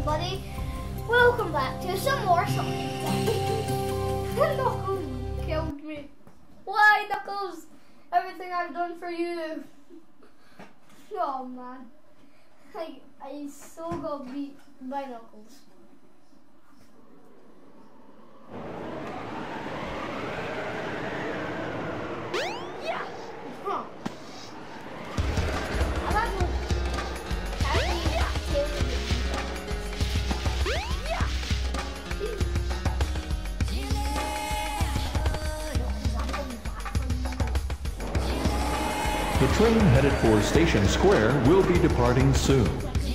everybody. Welcome back to some more Sonic. Knuckles killed me. Why, Knuckles? Everything I've done for you. Oh man. I so got beat by Knuckles. Yeah! Huh. The train headed for Station Square will be departing soon.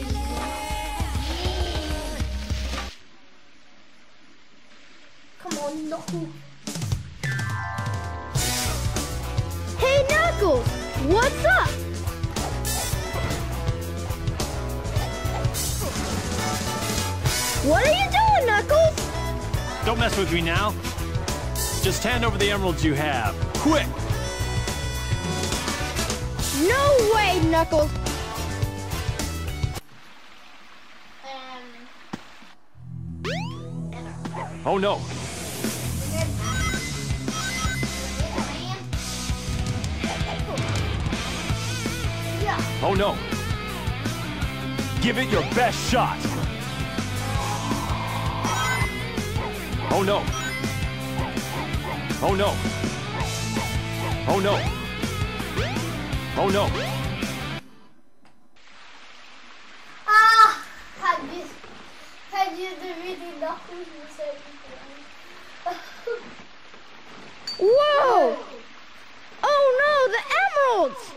Come on, Knuckles. Hey, Knuckles! What's up? What are you doing, Knuckles? Don't mess with me now. Just hand over the emeralds you have. Quick! No way, Knuckles! Oh no! Oh no! Give it your best shot! Oh no! Oh no! Oh no! Oh no! Ah! Had you defeated Knuckles, you said Whoa! Oh no, the emeralds!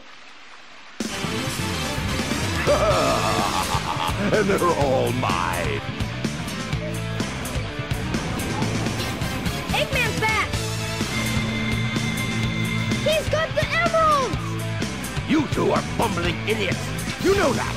And they're all mine. Eggman's back! He's got the emeralds! You two are bumbling idiots. You know that.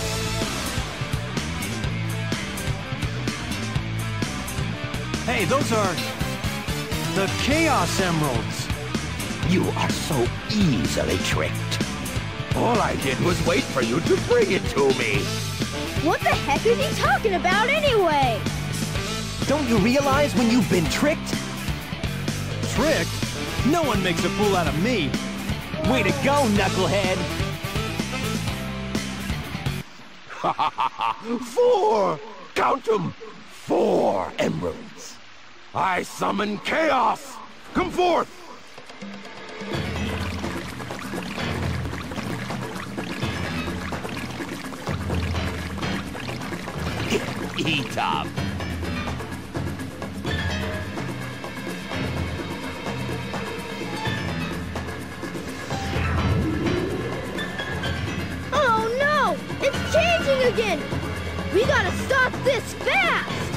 Hey, those are the Chaos Emeralds. You are so easily tricked. All I did was wait for you to bring it to me. What the heck is he talking about anyway? Don't you realize when you've been tricked? Tricked? No one makes a fool out of me. Way to go, knucklehead! 4! Count 'em! 4 emeralds. I summon chaos! Come forth! Eat up! Oh no! It's changing again! We gotta stop this fast!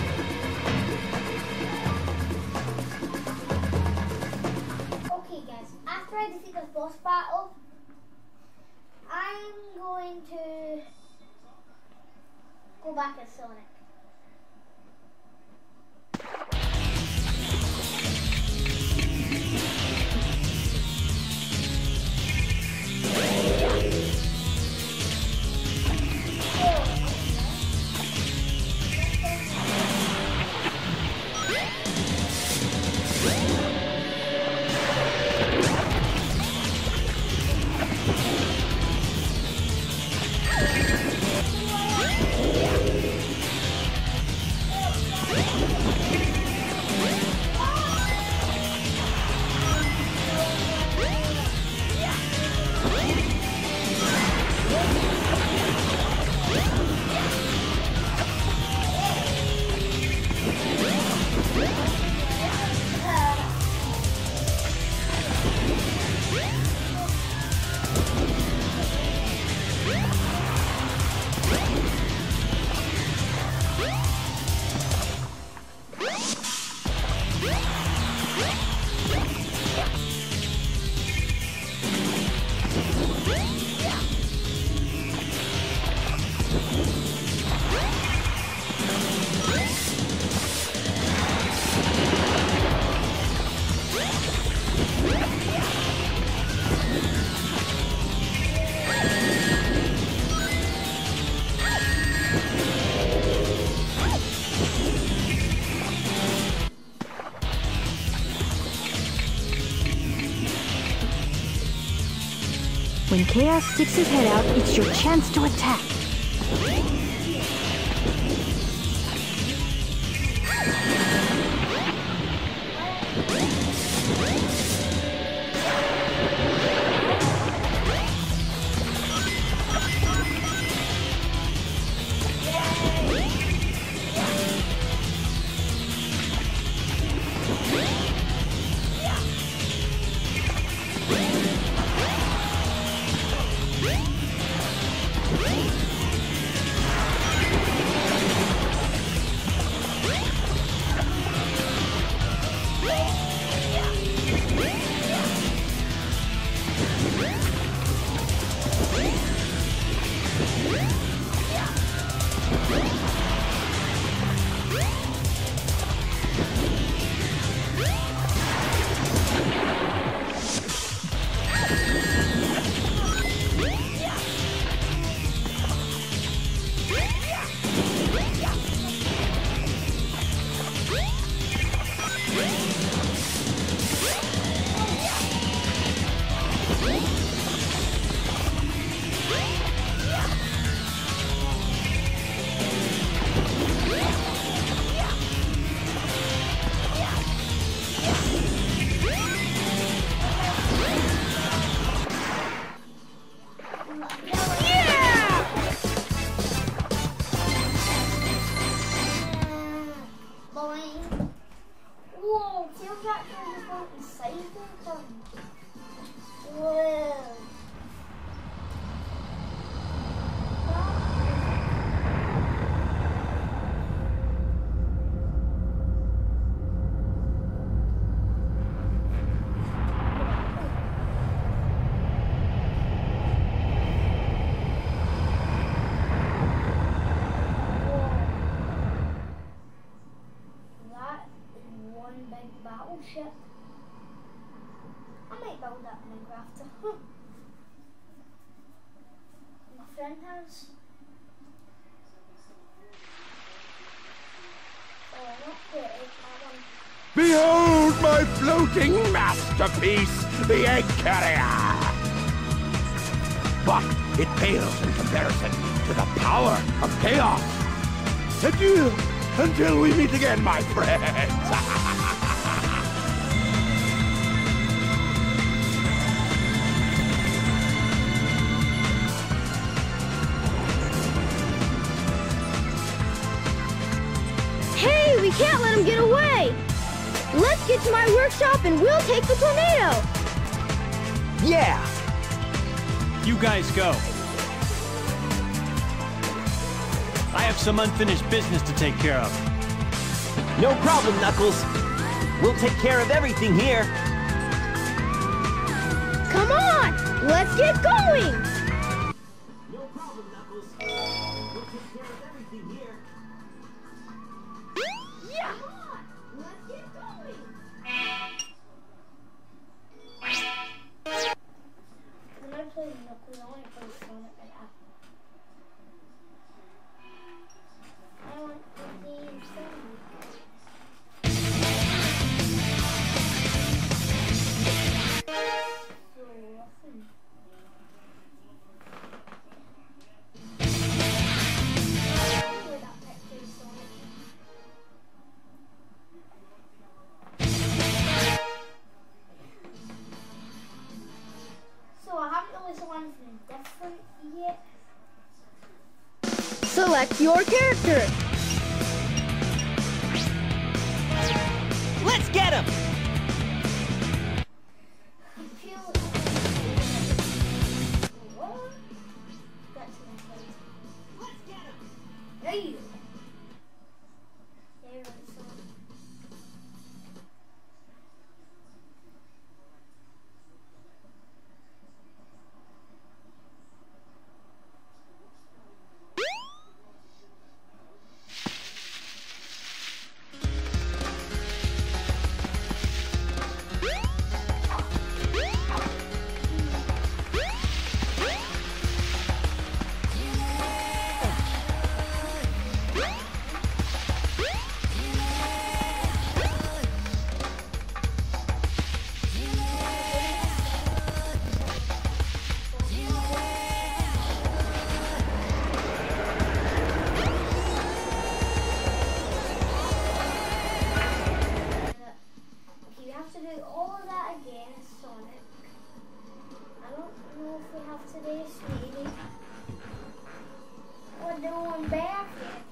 Okay guys, after I defeat this boss battle, I'm going to go back as Sonic. Chaos sticks his head out, it's your chance to attack. Whoa, Tail Tractor just went inside them. Whoa. Battleship. I might build that in Minecraft. My friend has. Oh, not good. That one. Behold my floating masterpiece, the Egg Carrier! But it pales in comparison to the power of chaos. Adieu, until we meet again, my friends. Hey, we can't let him get away! Let's get to my workshop and we'll take the tornado! Yeah! You guys go. I have some unfinished business to take care of. No problem, Knuckles. We'll take care of everything here. Come on! Let's get going! No problem, Knuckles. We'll take care of everything here. Yeah! Come on! Let's get going! When I play Knuckles, I want to play Sonic and Apple. I want the game Sonic. So awesome. Where that picture is Sonic. So I haven't really saw anything different yet. Select your character. Let's get him! I feel what? That's my face. Let's get him! Hey! There it is. doing back.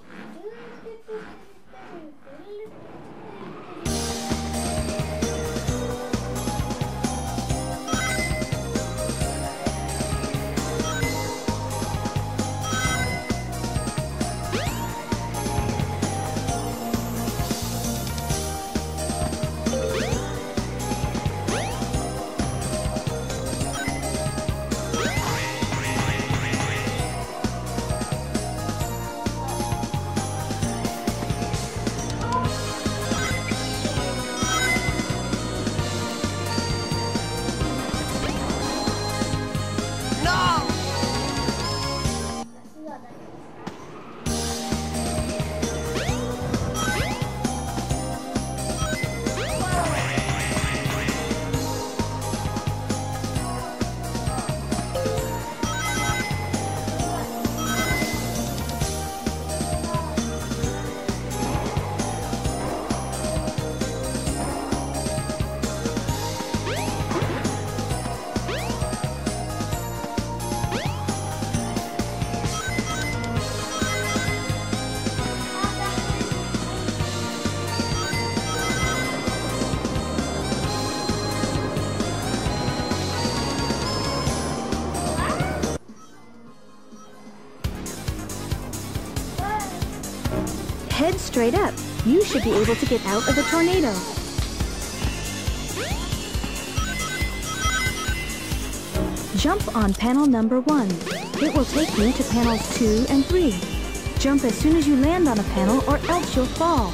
Head straight up. You should be able to get out of the tornado. Jump on panel number 1. It will take you to panels 2 and 3. Jump as soon as you land on a panel or else you'll fall.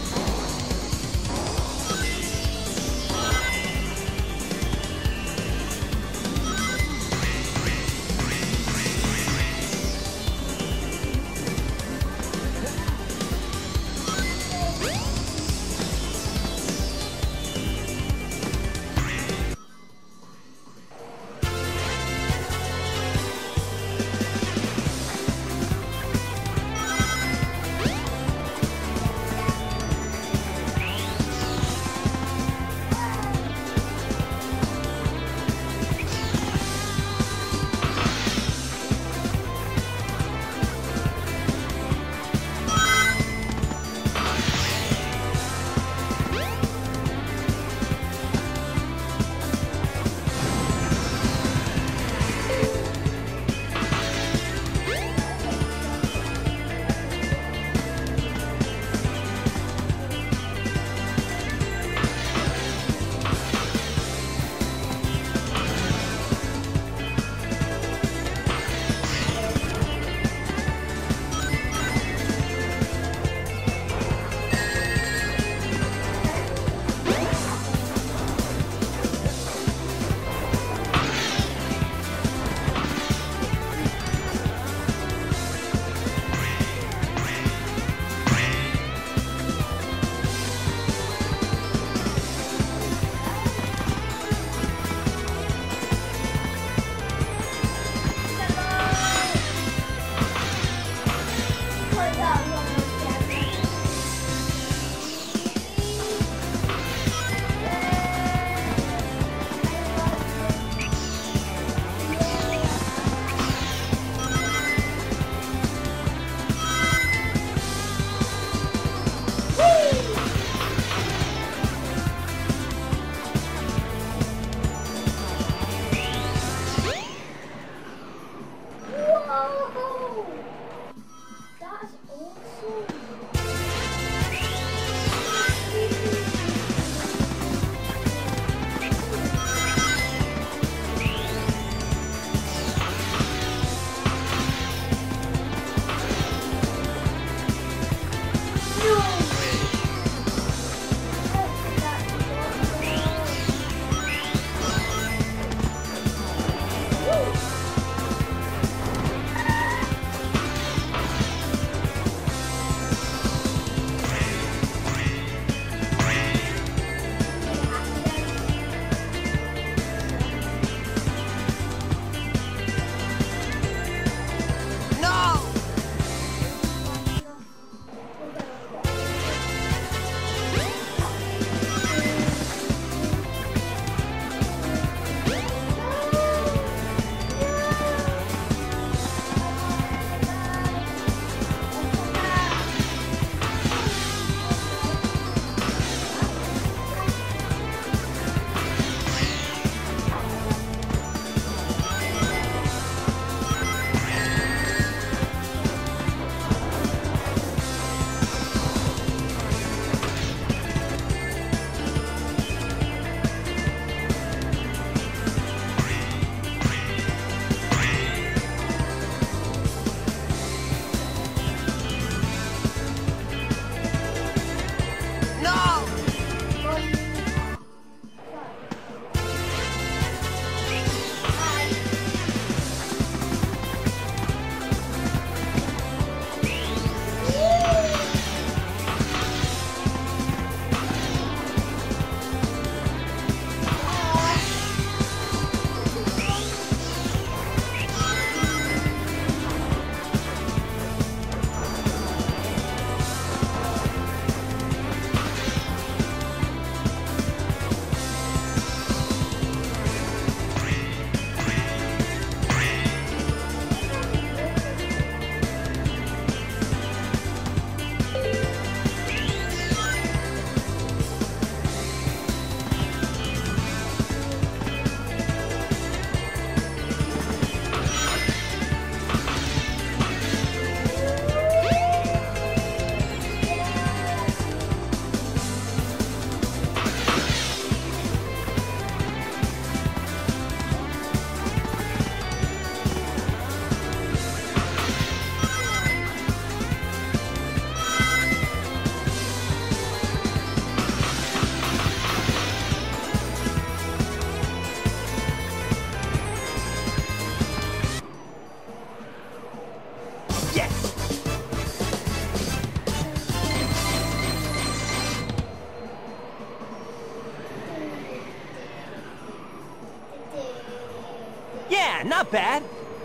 not bad.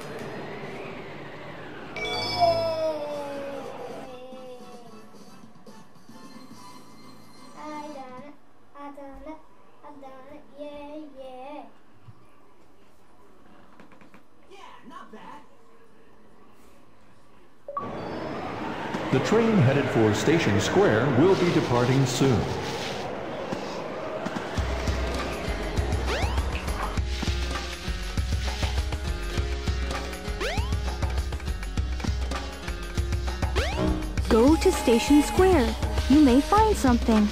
I done it, yeah, yeah. Yeah, not bad. The train headed for Station Square will be departing soon. Go to Station Square. You may find something.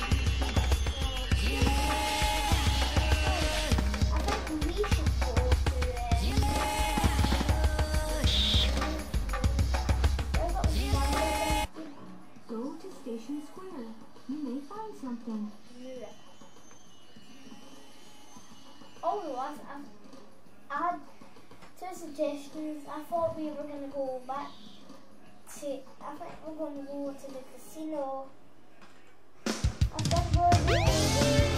I think we should go to Go to Station Square. You may find something. Oh, I had two suggestions. I thought we were going to go back to, I think we're going to go to the casino. I think we're going to go to the casino.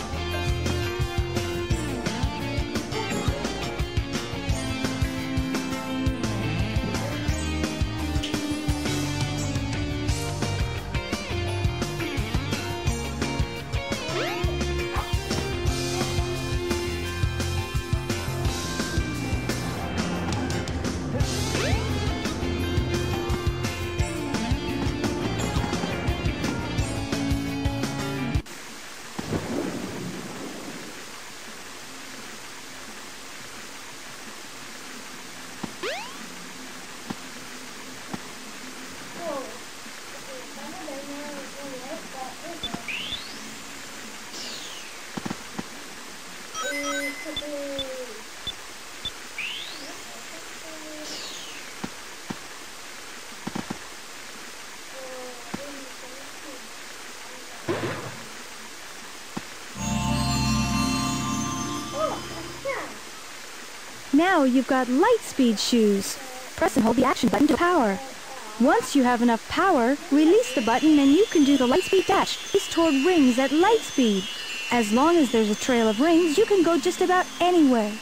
Now you've got Lightspeed shoes. Press and hold the action button to power. Once you have enough power, release the button and you can do the Lightspeed dash. Race toward rings at light speed. As long as there's a trail of rings, you can go just about anywhere.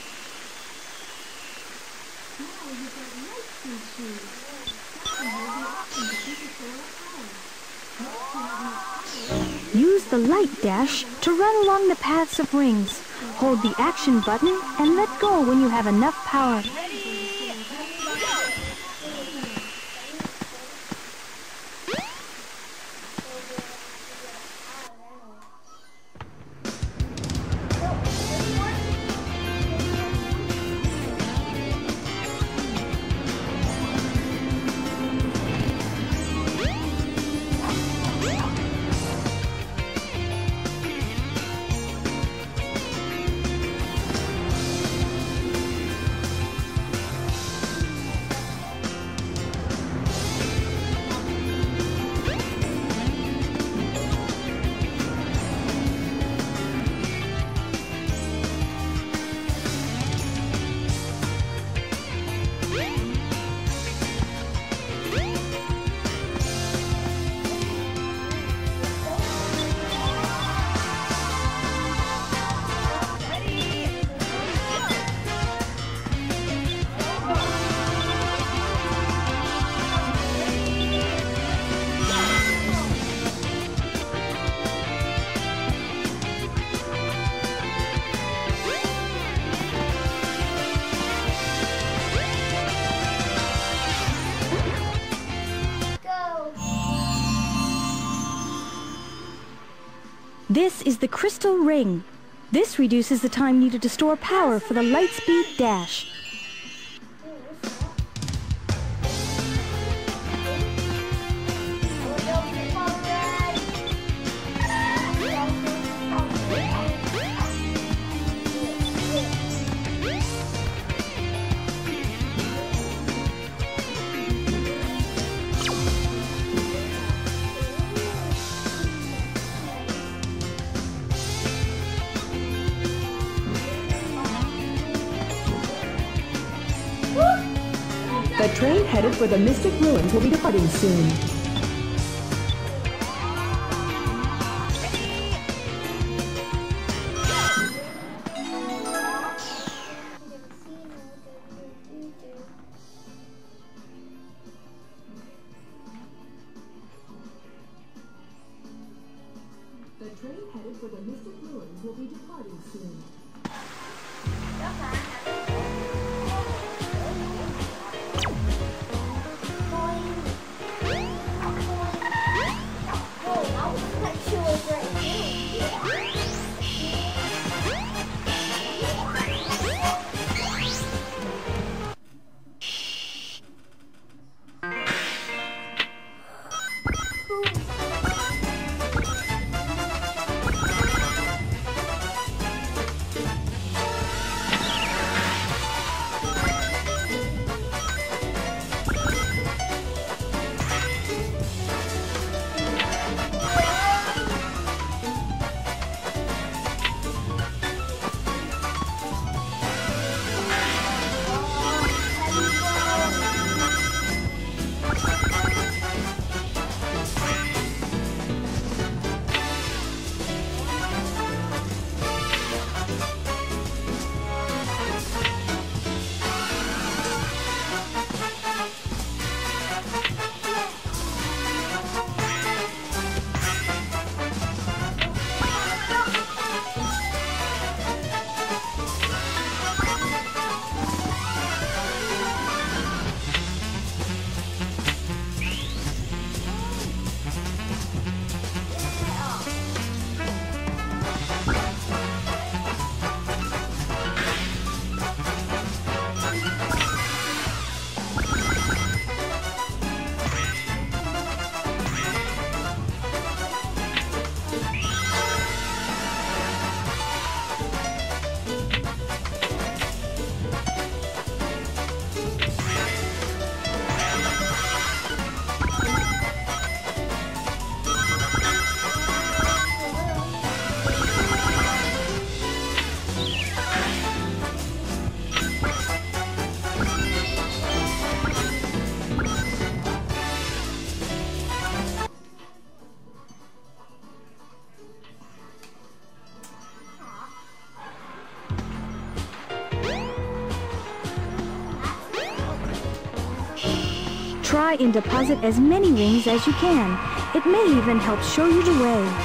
Use the light dash to run along the paths of rings. Hold the action button and let go when you have enough power. This is the Crystal Ring. This reduces the time needed to store power for the Lightspeed dash. The train headed for the Mystic Ruins will be departing soon. train headed for the Mystic Ruins will be departing soon. Try and deposit as many rings as you can. It may even help show you the way.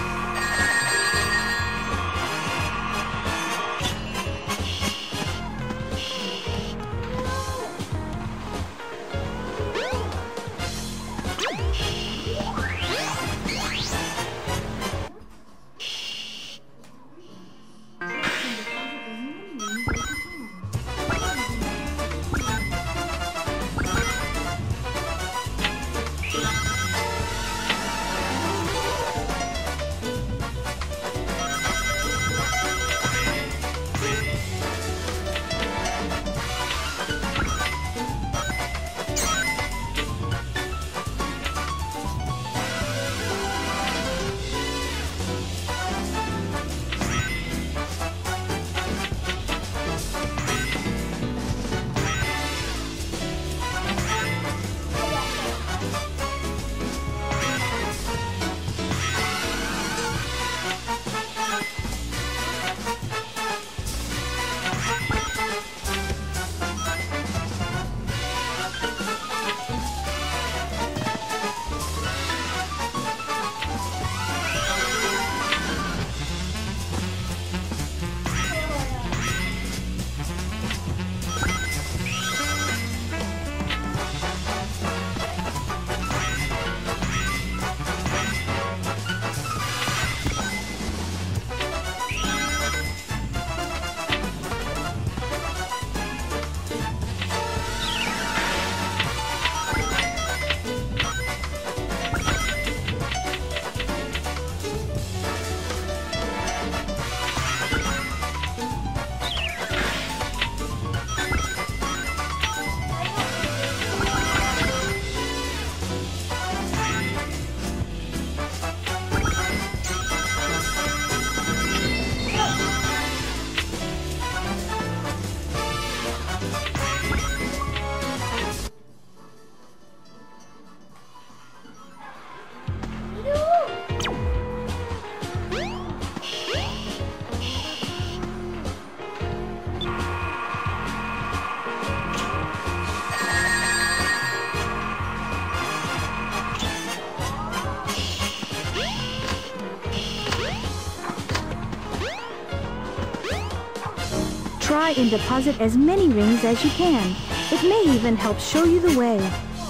Try and deposit as many rings as you can. It may even help show you the way.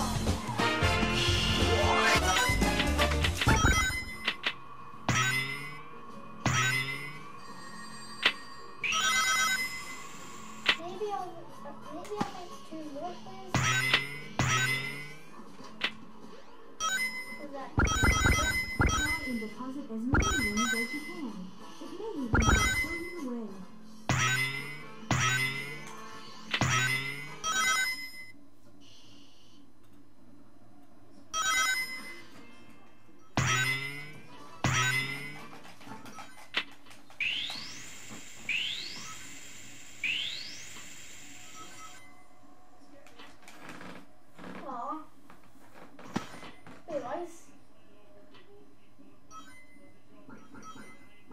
Maybe I'll make 2 more players. Is that? Try and deposit as many rings as you can. It may even help show you the way. Aw. Be nice.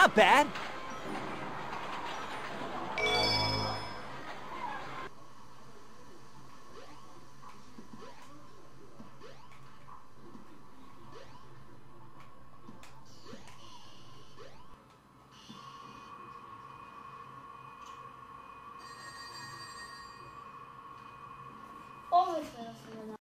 not bad. Obviously,